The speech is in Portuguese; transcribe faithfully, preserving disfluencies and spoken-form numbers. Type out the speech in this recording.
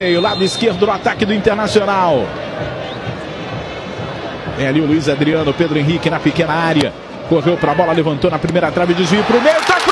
O lado esquerdo no ataque do Internacional. É ali o Luiz Adriano, Pedro Henrique na pequena área. Correu para a bola, levantou na primeira trave, desvio para o meio, tá